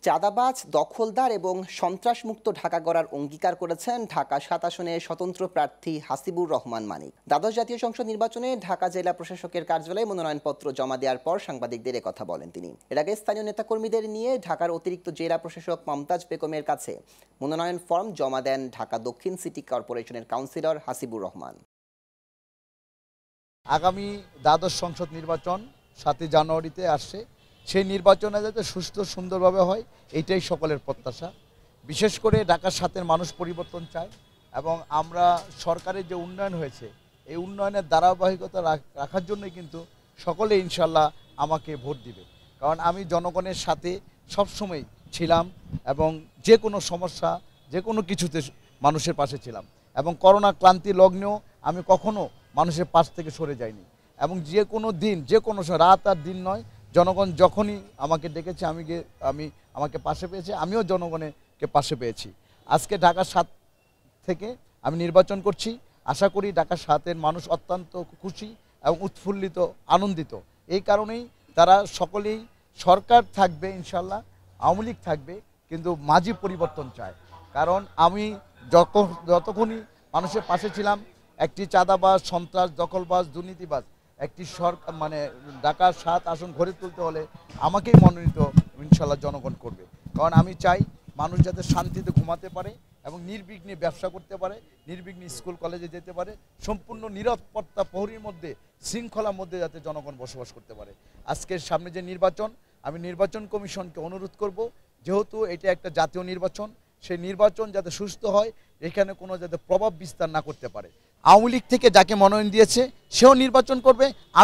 চাঁদাবাজ, দখলদার এবং সন্ত্রাসমুক্ত ঢাকা গড়ার অঙ্গীকার করেছেন ঢাকা ৭ আসনে স্বতন্ত্র প্রার্থী হাসিবুর রহমান মানিক। দ্বাদশ জাতীয় সংসদ নির্বাচনে ঢাকা জেলা প্রশাসকের কার্যালয়ে মনোনয়নপত্র জমা দেওয়ার পর সাংবাদিকদের কথা বলেন তিনি। এর আগে স্থানীয় নেতাকর্মীদের নিয়ে ঢাকার অতিরিক্ত জেলা প্রশাসক মমতাজ বেগমের কাছে মনোনয়ন ফর্ম জমা দেন ঢাকা দক্ষিণ সিটি কর্পোরেশনের কাউন্সিলর হাসিবুর রহমান। আগামী দ্বাদশ সংসদ নির্বাচন ৭ জানুয়ারিতে আসছে। সেই নির্বাচনে যাতে সুষ্ঠু সুন্দরভাবে হয় এইটাই সকলের প্রত্যাশা। বিশেষ করে ঢাকার সাথে মানুষ পরিবর্তন চায় এবং আমরা সরকারের যে উন্নয়ন হয়েছে এই উন্নয়নের ধারাবাহিকতা রাখার জন্যই কিন্তু সকলে ইনশাল্লাহ আমাকে ভোট দিবে। কারণ আমি জনগণের সাথে সবসময় ছিলাম এবং যে কোনো সমস্যা যে কোনো কিছুতে মানুষের পাশে ছিলাম এবং করোনা ক্লান্তি লগ্নেও আমি কখনো মানুষের পাশ থেকে সরে যাইনি এবং যে কোনো দিন যে কোনো রাত আর দিন নয়, জনগণ যখনই আমাকে ডেকেছে আমাকে পাশে পেয়েছে, আমিও জনগণকে পাশে পেয়েছি। আজকে ঢাকা ৭ থেকে আমি নির্বাচন করছি। আশা করি ঢাকা ৭-এর মানুষ অত্যন্ত খুশি এবং উৎফুল্লিত আনন্দিত। এই কারণেই তারা সকলেই সরকার থাকবে ইনশাল্লাহ, আওয়ামী লীগ থাকবে, কিন্তু মাঝি পরিবর্তন চায়। কারণ আমি যতক্ষণই মানুষের পাশে ছিলাম, একটি চাঁদাবাজ, সন্ত্রাস, দখলবাজ, দুর্নীতিবাজ একটি সরকার ঢাকা ৭ আসন গড়ে তুলতে হলে আমাকেই মনোনীত ইনশাল্লাহ জনগণ করবে। কারণ আমি চাই মানুষ যাতে শান্তিতে ঘুমাতে পারে এবং নির্বিঘ্নে ব্যবসা করতে পারে, নির্বিঘ্নে স্কুল কলেজে যেতে পারে, সম্পূর্ণ নিরাপত্তা প্রহরীর মধ্যে শৃঙ্খলার মধ্যে যাতে জনগণ বসবাস করতে পারে। আজকের সামনে যে নির্বাচন, আমি নির্বাচন কমিশনকে অনুরোধ করব, যেহেতু এটা একটা জাতীয় নির্বাচন, সেই নির্বাচন যাতে সুস্থ হয়, এখানে কোনো যাতে প্রভাব বিস্তার না করতে পারে। আওয়ামী লীগ থেকে যাকে মনোনয়ন দিয়েছে সেও নির্বাচন করবে,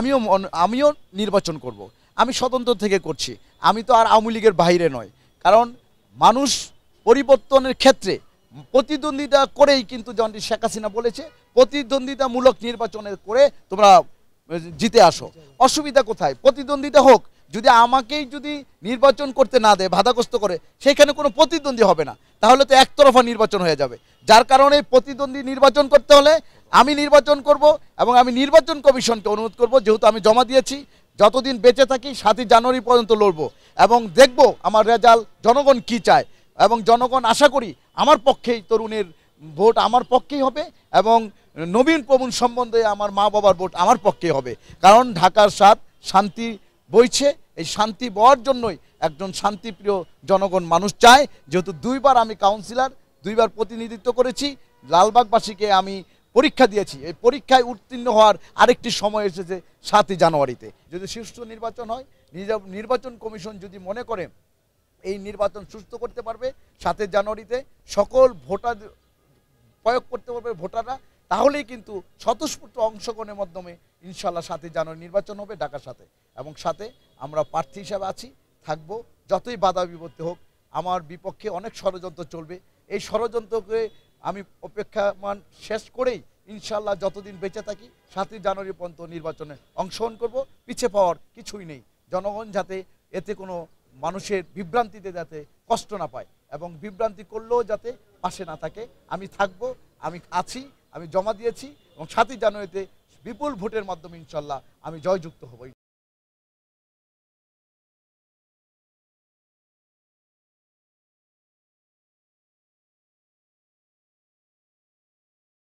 আমিও নির্বাচন করব। আমি স্বতন্ত্র থেকে করছি, আমি তো আর আওয়ামী লীগের বাইরে নয়। কারণ মানুষ পরিবর্তনের ক্ষেত্রে প্রতিদ্বন্দ্বিতা করেই কিন্তু যেমনটি শেখ হাসিনা বলেছে, প্রতিদ্বন্দ্বিতামূলক নির্বাচনে করে তোমরা জিতে আসো। অসুবিধা কোথায়? প্রতিদ্বন্দ্বিতা হোক, যদি আমাকেই যদি নির্বাচন করতে না দেয়, বাধাগ্রস্ত করে, সেখানে কোনো প্রতিদ্বন্দ্বী হবে না, তাহলে তো একতরফা নির্বাচন হয়ে যাবে। যার কারণে প্রতিদ্বন্দ্বী নির্বাচন করতে হলে আমি নির্বাচন করব এবং আমি নির্বাচন কমিশনকে অনুরোধ করব, যেহেতু আমি জমা দিয়েছি, যতদিন বেঁচে থাকি ৭ জানুয়ারি পর্যন্ত লড়ব এবং দেখব আমার রেজাল্ট জনগণ কি চায়। এবং জনগণ আশা করি আমার পক্ষেই, তরুণের ভোট আমার পক্ষেই হবে এবং নবীন প্রবীণ সম্বন্ধে আমার মা বাবার ভোট আমার পক্ষেই হবে। কারণ ঢাকার ৭ শান্তি বইছে, এই শান্তি বওয়ার জন্যই একজন শান্তিপ্রিয় জনগণ মানুষ চায়। যেহেতু 2বার আমি কাউন্সিলর, 2বার প্রতিনিধিত্ব করেছি, লালবাগবাসীকে আমি পরীক্ষা দিয়েছি, এই পরীক্ষায় উত্তীর্ণ হওয়ার আরেকটি সময় এসেছে ৭ জানুয়ারিতে। যদি সুষ্ঠু নির্বাচন হয়, নির্বাচন কমিশন যদি মনে করে এই নির্বাচন সুস্থ করতে পারবে, ৭ জানুয়ারিতে সকল ভোটার প্রয়োগ করতে পারবে ভোটাররা, তাহলেই কিন্তু স্বতঃস্ফূর্ত অংশগ্রহণের মাধ্যমে ইনশাল্লাহ ৭ জানুয়ারি নির্বাচন হবে ঢাকার সাথে। এবং সাথে আমরা প্রার্থী হিসাবে আছি, থাকবো। যতই বাধা বিপত্তি হোক, আমার বিপক্ষে অনেক ষড়যন্ত্র চলবে, এই ষড়যন্ত্রকে আমি অপেক্ষামান শেষ করেই ইনশাল্লাহ যতদিন বেঁচে থাকি ৭ জানুয়ারি পর্যন্ত নির্বাচনে অংশগ্রহণ করব। পিছিয়ে পাওয়ার কিছুই নেই। জনগণ যাতে এতে কোনো মানুষের বিভ্রান্তিতে যাতে কষ্ট না পায় এবং বিভ্রান্তি করলেও যাতে পাশে না থাকে, আমি থাকবো, আমি আছি, আমি জমা দিয়েছি এবং ৭ জানুয়ারিতে বিপুল ভোটের মাধ্যমে ইনশাল্লাহ আমি জয়যুক্ত হব।